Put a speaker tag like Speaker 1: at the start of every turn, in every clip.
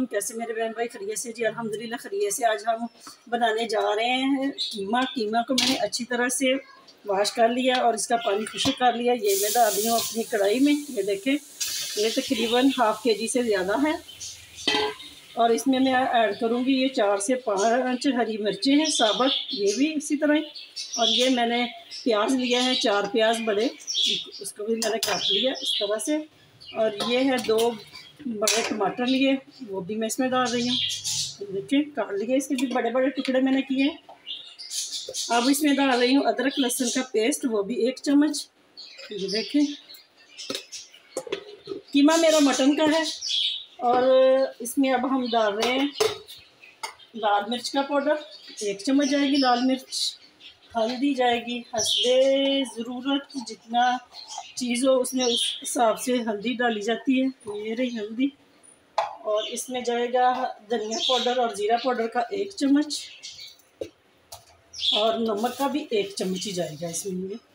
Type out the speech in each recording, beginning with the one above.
Speaker 1: कैसे मेरे बहन भाई खरीय से? जी अल्हम्दुलिल्लाह खरीय से। आज हम बनाने जा रहे हैं कीमा। कीमा को मैंने अच्छी तरह से वॉश कर लिया और इसका पानी खुश्क कर लिया। ये मैं डाल रही हूँ अपनी कढ़ाई में। ये देखें, ये तकरीबन हाफ़ kg से ज़्यादा है। और इसमें मैं ऐड करूँगी ये 4 से 5 हरी मिर्चें हैं साबुत, ये भी इसी तरह ही। और ये मैंने प्याज लिया है, 4 प्याज बड़े, उसको भी मैंने काट लिया इस तरह से। और ये है 2 बड़े टमाटर लिए, वो भी मैं इसमें डाल रही हूँ। देखिए काट लिए, इसके भी बड़े बड़े टुकड़े मैंने किए। अब इसमें डाल रही हूँ अदरक लहसुन का पेस्ट, वो भी 1 चम्मच। ये देखें, कीमा मेरा मटन का है। और इसमें अब हम डाल रहे हैं लाल मिर्च का पाउडर, 1 चम्मच जाएगी लाल मिर्च। हल्दी जाएगी हस्बे ज़रूरत, जितना चीज़ हो उसमें उस हिसाब से हल्दी डाली जाती है। ये रही हल्दी। और इसमें जाएगा धनिया पाउडर और ज़ीरा पाउडर का 1 चम्मच। और नमक का भी 1 चम्मच ही जाएगा इसमें। ये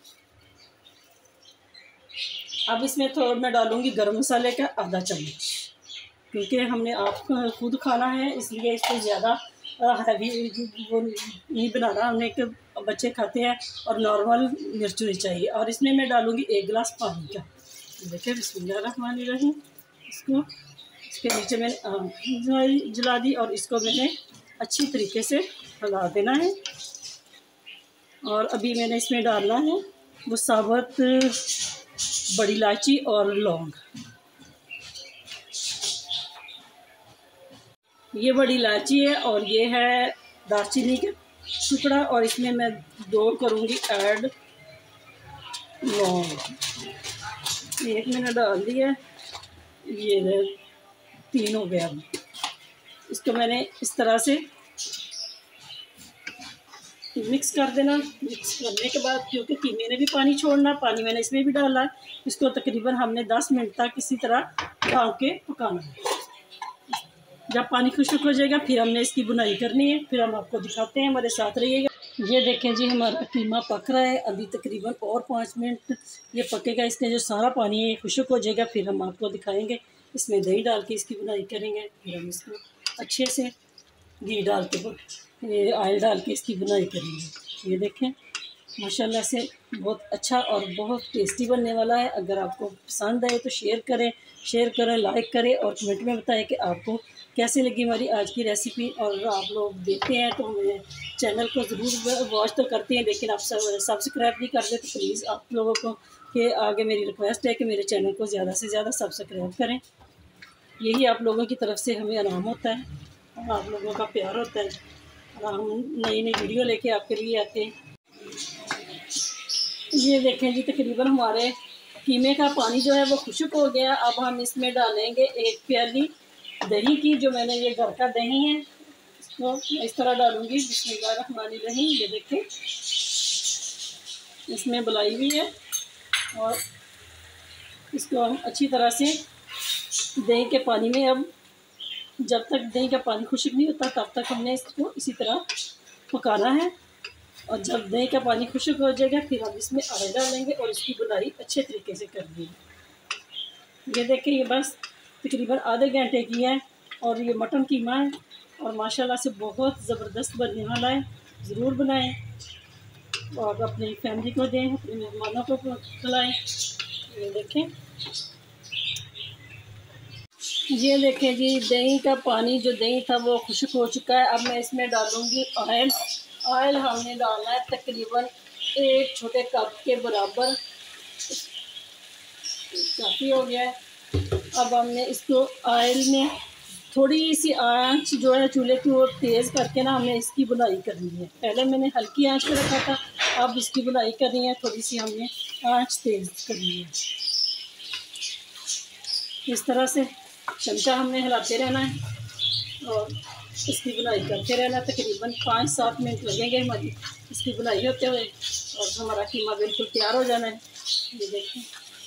Speaker 1: अब इसमें थोड़ा मैं डालूँगी गरम मसाले का आधा चम्मच, क्योंकि हमने आप खुद खाना है इसलिए इसको ज़्यादा हैवी वो नहीं बनाना हमने, कि बच्चे खाते हैं और नॉर्मल मिर्च होनी चाहिए। और इसमें मैं डालूँगी 1 गिलास पानी का। देखिए बिस्मिल्लाहिर्रहमानिर्रहीम। इसको इसके नीचे मैंने जला दी और इसको मैंने अच्छी तरीके से हिला देना है। और अभी मैंने इसमें डालना है वो साबुत बड़ी इलायची और लौंग। ये बड़ी इलायची है और ये है दालचीनी का टुकड़ा। और इसमें मैं 2 करूँगी ऐड लौंग, 1 मैंने डाल दिया, ये 3 हो गया। इसको मैंने इस तरह से मिक्स कर देना। मिक्स करने के बाद, क्योंकि कीमे ने भी पानी छोड़ना, पानी मैंने इसमें भी डाला, इसको तकरीबन हमने 10 मिनट तक इसी तरह ढक के पकाना है। जब पानी खुश्क हो जाएगा फिर हमने इसकी बुनाई करनी है, फिर हम आपको दिखाते हैं, हमारे साथ रहिएगा। ये देखें जी, हमारा कीमा पक रहा है। अभी तकरीबन और 5 मिनट ये पकेगा। इसका जो सारा पानी है खुश्क हो जाएगा, फिर हम आपको दिखाएंगे। इसमें दही डाल के इसकी बुनाई करेंगे। फिर हम इसको अच्छे से घी डाल के, ये ऑयल डाल के इसकी बुनाई करेंगे। ये देखें माशाल्लाह से बहुत अच्छा और बहुत टेस्टी बनने वाला है। अगर आपको पसंद आए तो शेयर करें, लाइक करें और कमेंट में बताएं कि आपको कैसे लगी हमारी आज की रेसिपी। और आप लोग देखते हैं तो हमें चैनल को ज़रूर वॉच तो करते हैं, लेकिन आप सब्सक्राइब नहीं करते, तो प्लीज़ आप लोगों को के आगे मेरी रिक्वेस्ट है कि मेरे चैनल को ज़्यादा से ज़्यादा सब्सक्राइब करें। यही आप लोगों की तरफ से हमें आराम होता है और आप लोगों का प्यार होता है, और हम नई नई वीडियो लेके आपके लिए आते हैं। ये देखें जी, तकरीबन हमारे कीमे का पानी जो है वो खुश्क हो गया। अब हम इसमें डालेंगे 1 प्याली दही की, जो मैंने ये घर का दही है, इसको इस तरह डालूंगी। बिस्मिल्लाहिर्रहमानिर्रहीम। ये देखें इसमें बुलाई हुई है। और इसको हम अच्छी तरह से दही के पानी में, अब जब तक दही का पानी खुश्क नहीं होता तब तक हमने इसको इसी तरह पकाना है। और जब दही का पानी खुश्क हो जाएगा फिर हम इसमें ऑयल डालेंगे और इसकी बुनाई अच्छे तरीके से कर देंगे। ये देखिए, ये बस तकरीबन आधे घंटे की है और ये मटन कीमा है और माशाल्लाह से बहुत ज़बरदस्त बनने वाला है। ज़रूर बनाएं और अपनी फैमिली को दें, अपने मेहमानों को खिलाएं। ये देखें जी, दही का पानी जो दही था वो खुश्क हो चुका है। अब मैं इसमें डालूँगी ऑयल। ऑयल हमने डालना है तकरीबन 1 छोटे कप के बराबर, काफ़ी हो गया है। अब हमने इसको ऑयल में थोड़ी सी आंच जो है चूल्हे की वो तेज़ करके ना हमें इसकी बुनाई करनी है। पहले मैंने हल्की आंच पे रखा था, अब इसकी बुनाई करनी है, थोड़ी सी हमने आंच तेज़ करनी है। इस तरह से चमचा हमने हिलाते रहना है और इसकी बुनाई करते रहना। तकरीबन 5-7 मिनट लगेंगे हमारी इसकी बुनाई होते हुए और हमारा कीमा बिल्कुल तैयार हो जाना है। ये देखें,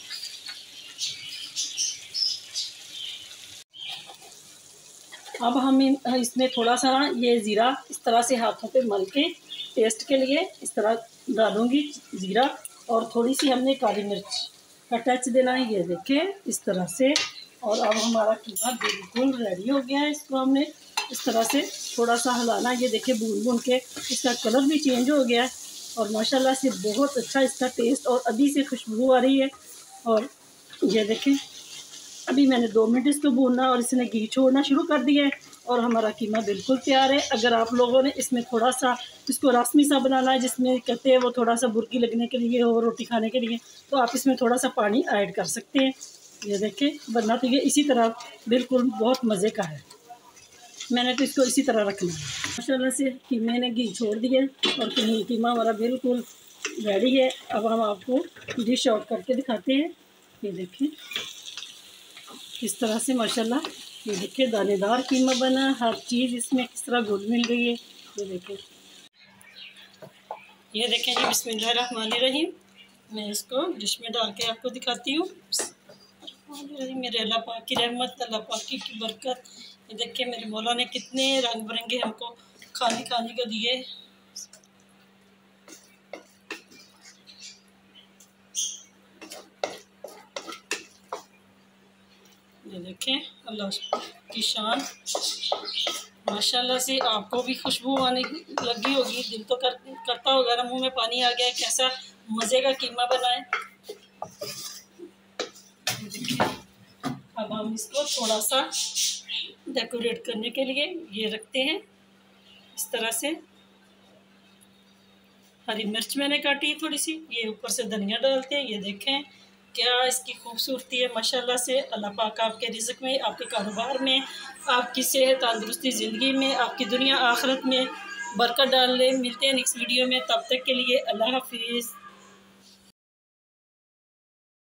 Speaker 1: अब हम इसमें थोड़ा सा ये ज़ीरा इस तरह से हाथों पे मल के टेस्ट के लिए इस तरह डालूंगी ज़ीरा, और थोड़ी सी हमने काली मिर्च का टच देना है। ये देखें इस तरह से, और अब हमारा कीमा बिल्कुल रेडी हो गया है। इसको हमने इस तरह से थोड़ा सा हिलाना। ये देखिए भून भून के इसका कलर भी चेंज हो गया है और माशाल्लाह से बहुत अच्छा इसका टेस्ट और अभी से खुशबू आ रही है। और ये देखें अभी मैंने 2 मिनट इसको भूनना और इसने घी छोड़ना शुरू कर दिया है और हमारा कीमा बिल्कुल तैयार है। अगर आप लोगों ने इसमें थोड़ा सा इसको रस्मी सा बनाना है, जिसमें कहते हैं वो थोड़ा सा बुर्की लगने के लिए और रोटी खाने के लिए, तो आप इसमें थोड़ा सा पानी ऐड कर सकते हैं। ये देखें बनना तो ये इसी तरह बिल्कुल बहुत मज़े का है। मैंने तो इसको इसी तरह रखना है। माशाल्लाह से कीमे ने घी छोड़ दिया और कीमा हमारा बिल्कुल रेडी है। अब हम आपको डिश आउट करके दिखाते हैं। ये देखें किस तरह से माशाल्लाह, ये देखिए दानेदार कीमा बना, हर चीज़ इसमें किस तरह घुल मिल गई है। ये देखें जी बिस्मिल्लाहिर्रहमानिर्रहीम। मैं इसको डिश में डाल के आपको दिखाती हूँ। मेरे अल्लाह पाक की रहमत, अल्लाह पाक की बरकत। ये देखिए मेरे मौला ने कितने रंग बिरंगे हमको खाने को दिए। ये देखें अल्लाह की शान। माशाल्लाह से आपको भी खुशबू आने लगी होगी, दिल तो करता होगा ना, मुंह में पानी आ गया है। कैसा मज़े का कीमा बना है। अब हम इसको थोड़ा सा डेकोरेट करने के लिए ये रखते हैं इस तरह से। हरी मिर्च मैंने काटी है थोड़ी सी, ये ऊपर से धनिया डालते हैं। ये देखें क्या इसकी खूबसूरती है माशाल्लाह से। अल्लाह पाक आपके रिज़्क़ में, आपके कारोबार में, आपकी सेहत तंदुरुस्ती ज़िंदगी में, आपकी दुनिया आखिरत में बरकत डाल ले। मिलते हैं नेक्स्ट वीडियो में, तब तक के लिए अल्लाह हाफिज़।